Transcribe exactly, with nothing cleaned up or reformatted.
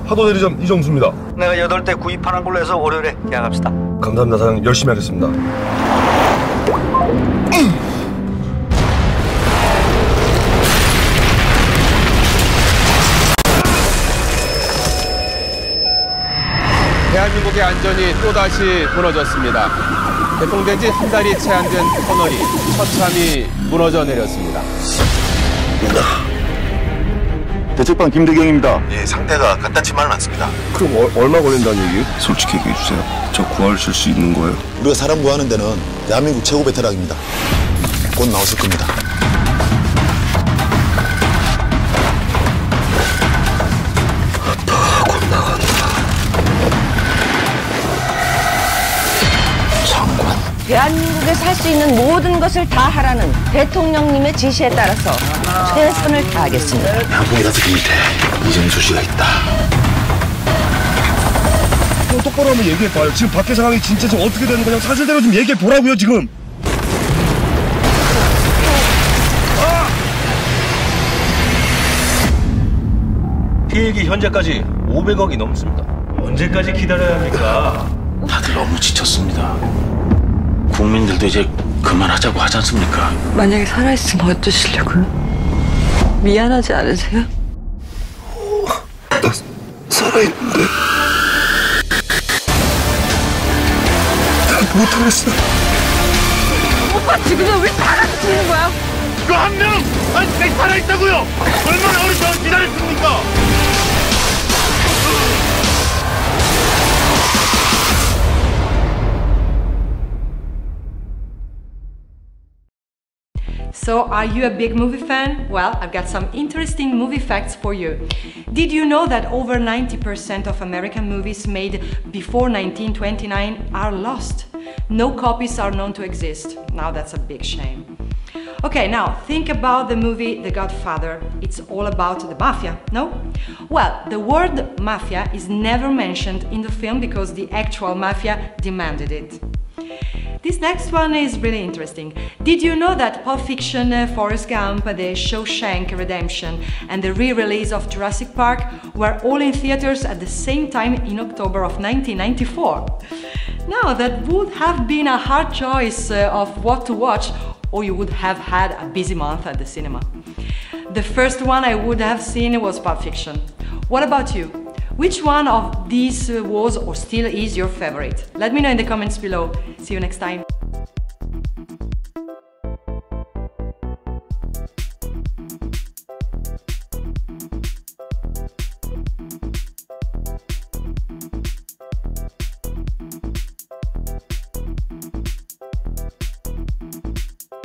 파도 대리점 이정수입니다. 내가 여덟 대 구입하는 걸로 해서 월요일에 계약합시다. 감사합니다 사장님. 열심히 하겠습니다. 대한민국의 안전이 또다시 무너졌습니다. 개통된 지 한 달이 채 안 된 터널이 처참히 무너져 내렸습니다. 대책반 김대경입니다. 예, 상태가 간단치만은 않습니다. 그럼 어, 얼마 걸린다는 얘기예요? 솔직히 얘기해 주세요. 저 구하실 수 있는 거예요? 우리가 사람 구하는 데는 대한민국 최고 베테랑입니다. 곧 나오실 겁니다. 아빠, 곧 나간다. 장관. 대한민국에 살 수 있는 모든 것을 다 하라는 대통령님의 지시에 따라서 최선을 다하겠습니다. 양궁이 다섯 밑에 이정수 씨가 있다. 또 똑바로 한번 얘기해봐요. 지금 밖에 상황이 진짜 지금 어떻게 되는 거냐 사실대로 좀 얘기해보라고요 지금. 피해액이 현재까지 오백억이 넘습니다. 언제까지 기다려야 합니까? 다들 너무 지쳤습니다. 국민들도 이제 그만하자고 하지 않습니까? 만약에 살아있으면 어쩌시려고요? 미안하지 않으세요? 나 살아있는데 나 못하겠어. 오빠 지금 왜 사람이 죽는 거야? 그 한 명! 아니, 내 살아있다고요! 얼마나 오랫동안 기다렸습니까? So, are you a big movie fan? Well, I've got some interesting movie facts for you. Did you know that over ninety percent of American movies made before nineteen twenty-nine are lost? No copies are known to exist. Now that's a big shame. Okay, now think about the movie The Godfather. It's all about the mafia, no? Well, the word mafia is never mentioned in the film because the actual mafia demanded it. This next one is really interesting. Did you know that Pulp Fiction, uh, Forrest Gump, The Shawshank Redemption and the re-release of Jurassic Park were all in theaters at the same time in October of nineteen ninety-four? Now, that would have been a hard choice uh, of what to watch, or you would have had a busy month at the cinema. The first one I would have seen was Pulp Fiction. What about you? Which one of these was or still is your favorite? Let me know in the comments below. See you next time.